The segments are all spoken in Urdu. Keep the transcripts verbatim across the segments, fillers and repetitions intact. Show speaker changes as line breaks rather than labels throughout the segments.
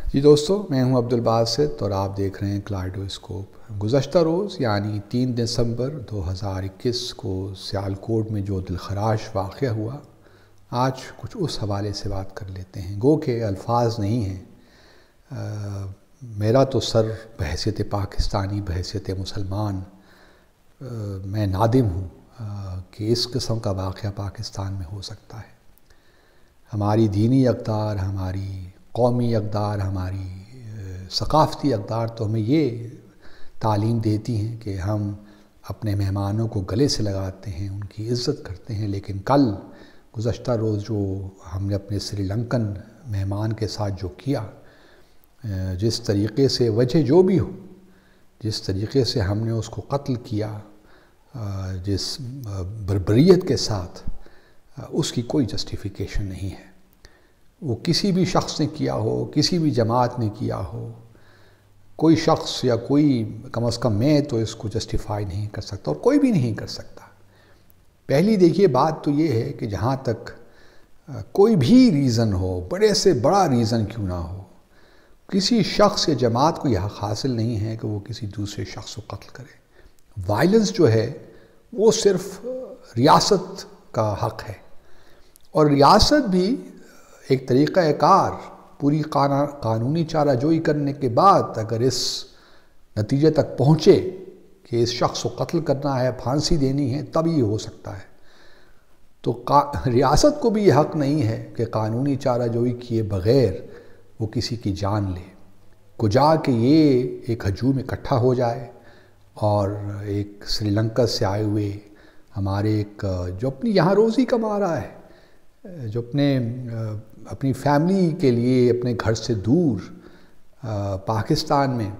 جی دوستو، میں ہوں عبدالباسط اور آپ دیکھ رہے ہیں کلائڈوسکوپ۔ گزشتہ روز یعنی تین دسمبر دو ہزار اکیس کو سیالکوٹ میں جو دلخراش واقعہ ہوا، آج کچھ اس حوالے سے بات کر لیتے ہیں۔ گو کہ الفاظ نہیں ہیں، آ, میرا تو سر بحیثیت پاکستانی، بحیثیت مسلمان آ, میں نادم ہوں آ, کہ اس قسم کا واقعہ پاکستان میں ہو سکتا ہے۔ ہماری دینی اقدار، ہماری قومی اقدار، ہماری ثقافتی اقدار تو ہمیں یہ تعلیم دیتی ہیں کہ ہم اپنے مہمانوں کو گلے سے لگاتے ہیں، ان کی عزت کرتے ہیں، لیکن کل گزشتہ روز جو ہم نے اپنے سری لنکن مہمان کے ساتھ جو کیا، جس طریقے سے وجہ جو بھی ہو، جس طریقے سے ہم نے اس کو قتل کیا، جس بربریت کے ساتھ، اس کی کوئی جسٹیفیکیشن نہیں ہے۔ وہ کسی بھی شخص نے کیا ہو، کسی بھی جماعت نے کیا ہو، کوئی شخص یا کوئی، کم از کم میں تو اس کو جسٹیفائی نہیں کر سکتا اور کوئی بھی نہیں کر سکتا۔ پہلی دیکھیے بات تو یہ ہے کہ جہاں تک کوئی بھی ریزن ہو، بڑے سے بڑا ریزن کیوں نہ ہو، کسی شخص یا جماعت کو یہ حق حاصل نہیں ہے کہ وہ کسی دوسرے شخص کو قتل کرے۔ وائلنس جو ہے وہ صرف ریاست کا حق ہے، اور ریاست بھی ایک طریقہ کار پوری قانونی چارہ جوئی کرنے کے بعد اگر اس نتیجے تک پہنچے کہ اس شخص کو قتل کرنا ہے، پھانسی دینی ہے، تب یہ ہو سکتا ہے۔ تو ریاست کو بھی یہ حق نہیں ہے کہ قانونی چارہ جوئی کیے بغیر وہ کسی کی جان لے، کجا کہ یہ ایک ہجوم اکٹھا ہو جائے اور ایک سری لنکا سے آئے ہوئے ہمارے ایک جو اپنی یہاں روزی کما رہا ہے، جو اپنے اپنی فیملی کے لیے اپنے گھر سے دور پاکستان میں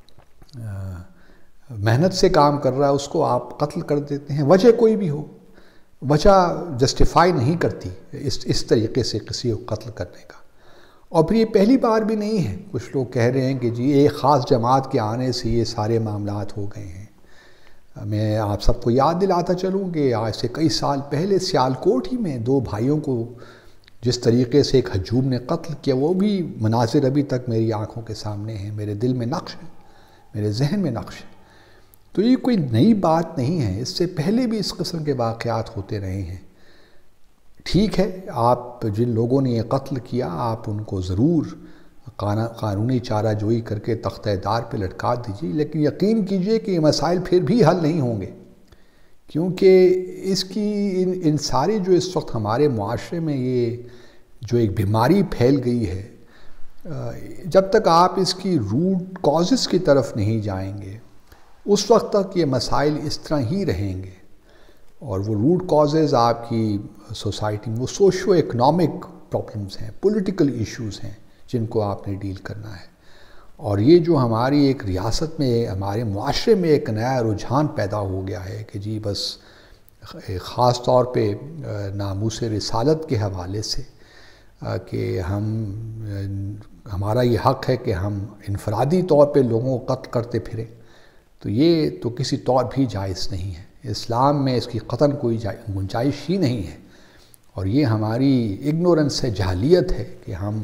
محنت سے کام کر رہا ہے، اس کو آپ قتل کر دیتے ہیں، وجہ کوئی بھی ہو، وجہ جسٹیفائی نہیں کرتی اس اس طریقے سے کسی کو قتل کرنے کا۔ اور پھر یہ پہلی بار بھی نہیں ہے، کچھ لوگ کہہ رہے ہیں کہ جی ایک خاص جماعت کے آنے سے یہ سارے معاملات ہو گئے ہیں۔ میں آپ سب کو یاد دلاتا چلوں کہ آج سے کئی سال پہلے سیالکوٹ ہی میں دو بھائیوں کو جس طریقے سے ایک ہجوم نے قتل کیا، وہ بھی مناظر ابھی تک میری آنکھوں کے سامنے ہیں، میرے دل میں نقش ہے، میرے ذہن میں نقش ہے۔ تو یہ کوئی نئی بات نہیں ہے، اس سے پہلے بھی اس قسم کے واقعات ہوتے رہے ہیں۔ ٹھیک ہے، آپ جن لوگوں نے یہ قتل کیا، آپ ان کو ضرور قانونی چارہ جوئی کر کے تختہ دار پہ لٹکا دیجیے، لیکن یقین کیجیے کہ یہ مسائل پھر بھی حل نہیں ہوں گے، کیونکہ اس کی ان ان سارے جو اس وقت ہمارے معاشرے میں یہ جو ایک بیماری پھیل گئی ہے، جب تک آپ اس کی روٹ کازز کی طرف نہیں جائیں گے، اس وقت تک یہ مسائل اس طرح ہی رہیں گے۔ اور وہ روٹ کازز آپ کی سوسائٹی میں وہ سوشو اکنامک پرابلمز ہیں، پولیٹیکل ایشوز ہیں، جن کو آپ نے ڈیل کرنا ہے۔ اور یہ جو ہماری ایک ریاست میں، ہمارے معاشرے میں ایک نیا رجحان پیدا ہو گیا ہے کہ جی بس خاص طور پہ ناموس رسالت کے حوالے سے کہ ہم ہمارا یہ حق ہے کہ ہم انفرادی طور پہ لوگوں کو قتل کرتے پھریں، تو یہ تو کسی طور بھی جائز نہیں ہے۔ اسلام میں اس کی قطعاً کوئی گنجائش ہی نہیں ہے، اور یہ ہماری اگنورنس ہے، جہلیت ہے کہ ہم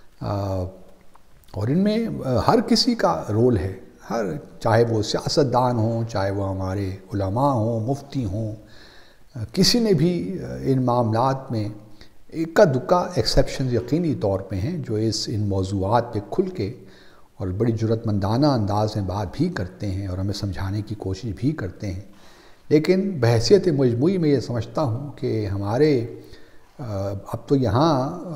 اور ان میں ہر کسی کا رول ہے، ہر چاہے وہ سیاستدان ہوں، چاہے وہ ہمارے علماء ہوں، مفتی ہوں، کسی نے بھی ان معاملات میں اکا دکا ایکسیپشن یقینی طور پہ ہیں جو اس ان موضوعات پہ کھل کے اور بڑی جرات مندانہ انداز میں بات بھی کرتے ہیں اور ہمیں سمجھانے کی کوشش بھی کرتے ہیں۔ لیکن بحیثیت مجموعی میں یہ سمجھتا ہوں کہ ہمارے اب تو یہاں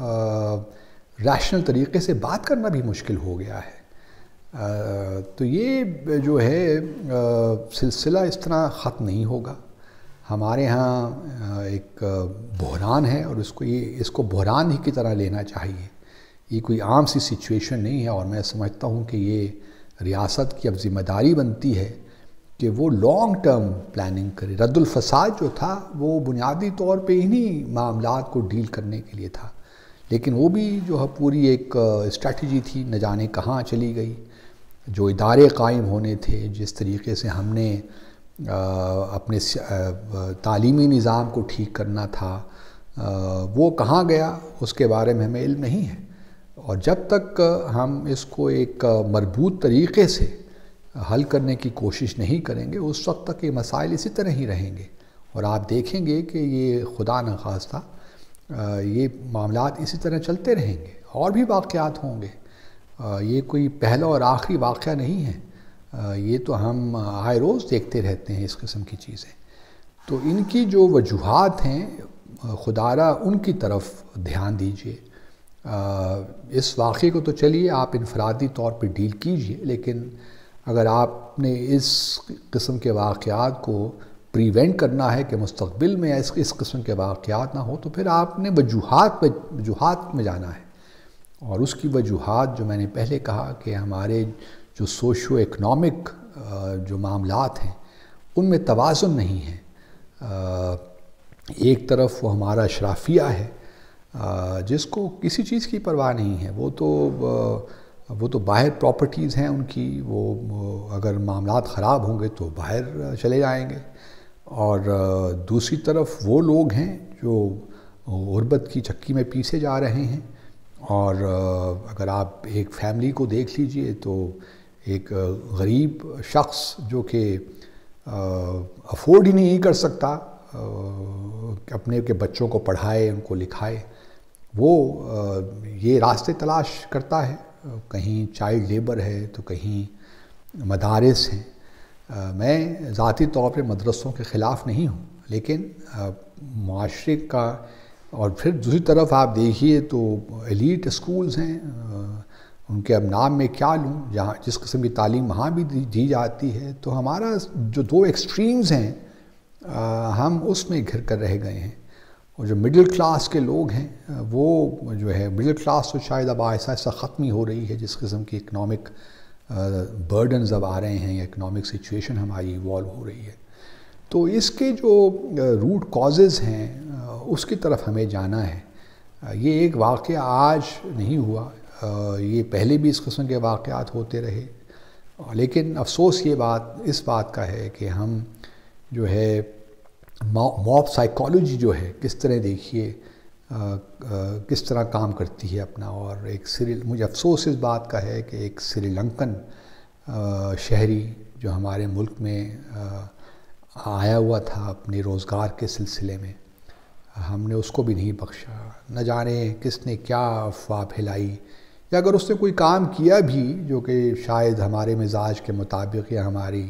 ریشنل طریقے سے بات کرنا بھی مشکل ہو گیا ہے، تو یہ جو ہے سلسلہ اس طرح ختم نہیں ہوگا۔ ہمارے ہاں ایک بحران ہے، اور اس کو یہ اس کو بحران ہی کی طرح لینا چاہیے۔ یہ کوئی عام سی سچویشن نہیں ہے، اور میں سمجھتا ہوں کہ یہ ریاست کی اب ذمہ داری بنتی ہے کہ وہ لانگ ٹرم پلاننگ کرے۔ رد الفساد جو تھا وہ بنیادی طور پہ انہی معاملات کو ڈیل کرنے کے لیے تھا، لیکن وہ بھی جو ہے پوری ایک اسٹریٹجی تھی، نہ جانے کہاں چلی گئی۔ جو ادارے قائم ہونے تھے، جس طریقے سے ہم نے اپنے تعلیمی نظام کو ٹھیک کرنا تھا، وہ کہاں گیا اس کے بارے میں ہمیں علم نہیں ہے۔ اور جب تک ہم اس کو ایک مربوط طریقے سے حل کرنے کی کوشش نہیں کریں گے اس وقت تک یہ مسائل اسی طرح ہی رہیں گے، اور آپ دیکھیں گے کہ یہ خدا نخواستہ یہ معاملات اسی طرح چلتے رہیں گے، اور بھی واقعات ہوں گے۔ یہ کوئی پہلا اور آخری واقعہ نہیں ہے، یہ تو ہم آئے روز دیکھتے رہتے ہیں اس قسم کی چیزیں۔ تو ان کی جو وجوہات ہیں خدا را ان کی طرف دھیان دیجیے۔ اس واقعے کو تو چلیے آپ انفرادی طور پہ ڈیل کیجیے، لیکن اگر آپ نے اس قسم کے واقعات کو پریونٹ کرنا ہے کہ مستقبل میں اس اس قسم کے واقعات نہ ہو، تو پھر آپ نے وجوہات وجوہات میں جانا ہے، اور اس کی وجوہات جو میں نے پہلے کہا کہ ہمارے جو سوشو اکنامک جو معاملات ہیں ان میں توازن نہیں ہے۔ ایک طرف وہ ہمارا اشرافیہ ہے جس کو کسی چیز کی پرواہ نہیں ہے، وہ تو وہ تو باہر پراپرٹیز ہیں ان کی، وہ اگر معاملات خراب ہوں گے تو باہر چلے جائیں گے، اور دوسری طرف وہ لوگ ہیں جو غربت کی چکی میں پیسے جا رہے ہیں۔ اور اگر آپ ایک فیملی کو دیکھ لیجئے تو ایک غریب شخص جو کہ افورڈ ہی نہیں کر سکتا اپنے کے بچوں کو پڑھائے، ان کو لکھائے، وہ یہ راستے تلاش کرتا ہے، کہیں چائلڈ لیبر ہے تو کہیں مدارس ہیں۔ میں ذاتی طور پہ مدرسوں کے خلاف نہیں ہوں، لیکن معاشرے کا، اور پھر دوسری طرف آپ دیکھیے تو ایلیٹ اسکولز ہیں، ان کے اب نام میں کیا لوں، جہاں جس قسم کی تعلیم وہاں بھی دی جاتی ہے۔ تو ہمارا جو دو ایکسٹریمز ہیں ہم اس میں گھر کر رہ گئے ہیں، اور جو مڈل کلاس کے لوگ ہیں وہ جو ہے مڈل کلاس تو شاید اب ایسا ایسا ختم ہی ہو رہی ہے، جس قسم کی اکنامک برڈنز اب آ رہے ہیں یا اکنامک سچویشن ہماری ایوالو ہو رہی ہے۔ تو اس کے جو روٹ کازز ہیں اس کی طرف ہمیں جانا ہے۔ یہ ایک واقعہ آج نہیں ہوا، یہ پہلے بھی اس قسم کے واقعات ہوتے رہے، لیکن افسوس یہ بات اس بات کا ہے کہ ہم جو ہے موب سائیکالوجی جو ہے کس طرح دیکھیے کس طرح کام کرتی ہے اپنا، اور ایک سری مجھے افسوس اس بات کا ہے کہ ایک سری لنکن شہری جو ہمارے ملک میں آیا ہوا تھا اپنے روزگار کے سلسلے میں، ہم نے اس کو بھی نہیں بخشا۔ نہ جانے کس نے کیا افواہ پھیلائی، یا اگر اس نے کوئی کام کیا بھی جو کہ شاید ہمارے مزاج کے مطابق یا ہماری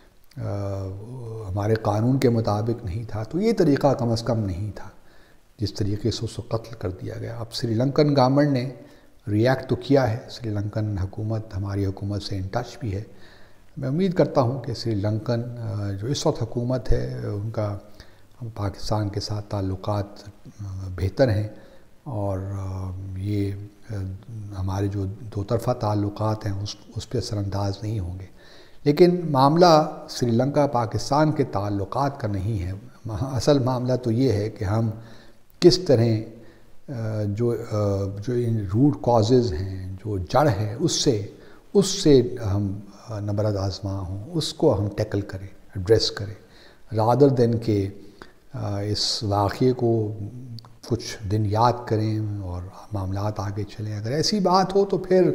ہمارے قانون کے مطابق نہیں تھا، تو یہ طریقہ کم از کم نہیں تھا جس طریقے سے اس کو قتل کر دیا گیا۔ اب سری لنکن گورنمنٹ نے ریئیکٹ تو کیا ہے، سری لنکن حکومت ہماری حکومت سے ان ٹچ بھی ہے۔ میں امید کرتا ہوں کہ سری لنکن جو اس وقت حکومت ہے ان کا پاکستان کے ساتھ تعلقات بہتر ہیں، اور یہ ہمارے جو دو طرفہ تعلقات ہیں اس اس پہ اثر انداز نہیں ہوں گے۔ لیکن معاملہ سری لنکا پاکستان کے تعلقات کا نہیں ہے، اصل معاملہ تو یہ ہے کہ ہم کس طرح جو جو ان روٹ کازز ہیں، جو جڑ ہے، اس سے اس سے ہم نبرد آزما ہوں، اس کو ہم ٹیکل کریں، ایڈریس کریں، رادر دین کہ اس واقعے کو کچھ دن یاد کریں اور معاملات آگے چلیں۔ اگر ایسی بات ہو تو پھر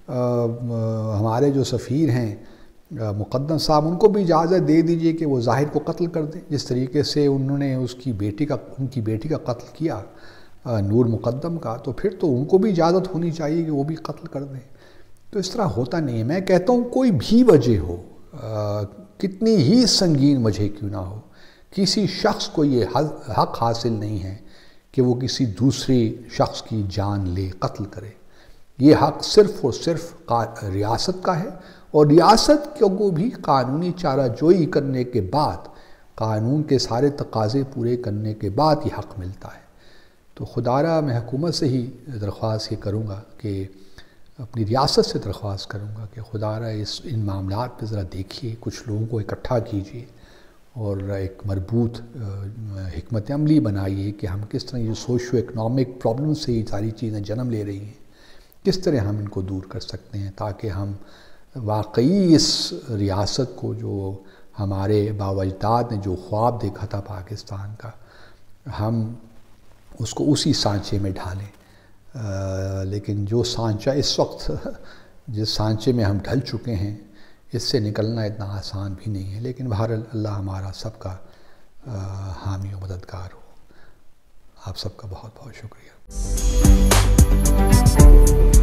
ہمارے جو سفیر ہیں مقدم صاحب، ان کو بھی اجازت دے دیجئے کہ وہ ظاہر کو قتل کر دیں، جس طریقے سے انہوں نے اس کی بیٹی کا ان کی بیٹی کا قتل کیا نور مقدم کا، تو پھر تو ان کو بھی اجازت ہونی چاہیے کہ وہ بھی قتل کر دیں۔ تو اس طرح ہوتا نہیں ہے۔ میں کہتا ہوں کوئی بھی وجہ ہو، کتنی ہی سنگین وجہ کیوں نہ ہو، کسی شخص کو یہ حق حاصل نہیں ہے کہ وہ کسی دوسرے شخص کی جان لے، قتل کرے۔ یہ حق صرف اور صرف ریاست کا ہے، اور ریاست کو بھی قانونی چارہ جوئی کرنے کے بعد، قانون کے سارے تقاضے پورے کرنے کے بعد یہ حق ملتا ہے۔ تو خدا را میں حکومت سے ہی درخواست یہ کروں گا کہ اپنی ریاست سے درخواست کروں گا کہ خدا را اس ان معاملات پہ ذرا دیکھیے، کچھ لوگوں کو اکٹھا کیجیے اور ایک مربوط حکمت عملی بنائیے کہ ہم کس طرح یہ سوشو اکنامک پرابلم سے یہ ساری چیزیں جنم لے رہی ہیں، کس طرح ہم ان کو دور کر سکتے ہیں، تاکہ ہم واقعی اس ریاست کو جو ہمارے بابا اجداد نے جو خواب دیکھا تھا پاکستان کا، ہم اس کو اسی سانچے میں ڈھالیں۔ لیکن جو سانچہ اس وقت جس سانچے میں ہم ڈھل چکے ہیں اس سے نکلنا اتنا آسان بھی نہیں ہے، لیکن بہرحال اللہ ہمارا سب کا حامی و مددگار ہو۔ آپ سب کا بہت بہت شکریہ۔